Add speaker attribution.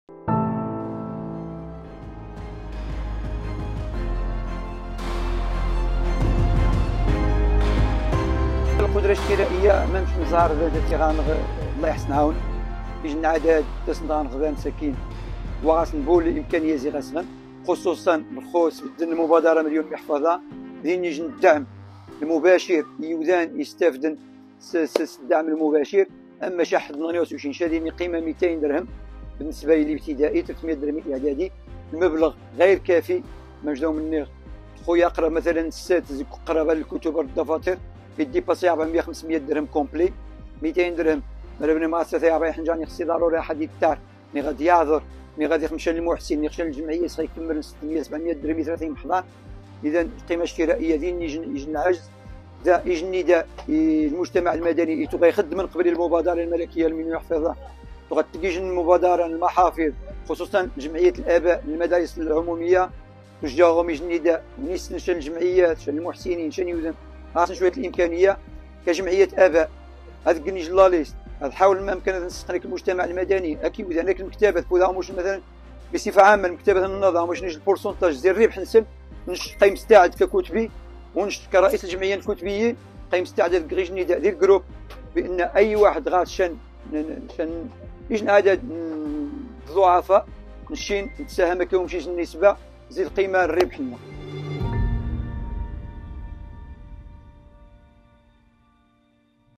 Speaker 1: القدرة الشرائية ما مش نزار ذاتي غانغ الله يحسن عاون يجن عدد تسنغان غذان سكين وغاس نبول الإمكانية زي غاسغن خصوصا الخوص بدن المبادرة مليون محفظة دين يجن الدعم المباشر يوذان يستافدن الدعم المباشر. أما شحن 28 شادين قيمة 200 درهم بالنسبة للابتدائي 300 درهم الإعدادي، المبلغ غير كافي. مجدو مني خويا قرا مثلا السات قرابة الكتب والدفاتر يدي باسي 400 500 درهم كومبلي 200 درهم مربني مؤسسة يا رايح نجاني خصي ضروري احد يكتار مي غادي يعذر مي غادي يمشي للمحسن يخشى للجمعية يكمل 600 700 درهم 30 محضر. إذا القيمة الشرائية دين يجن العجز يجن نداء المجتمع المدني يتبغى يخدم من قبل المبادرة الملكية المليون يحفظها تغتجن المبادرة المحافظ خصوصا جمعية الآباء المدارس العمومية تشجعهم يجن نداء نيس شان الجمعيات شان المحسنين شان يوزن خاصة شوية الإمكانية كجمعية آباء هذا كني جلاليست هذا حاول ما أمكن أن نسقنك المجتمع المدني أكيد هناك المكتبات فوضى مش مثلا بصفة عامة المكتبات النظام واش نجي البورسونتاج زي الربح نسل نش قيم مستعد ككتبي ونش كرئيس الجمعية الكتبيين قيم مستعد غير نداء ديال الجروب بأن أي واحد غاد شان يجن عدد ضعفاء نشين نتساهم كيومشي النسبة زي القيمة الربح لنا.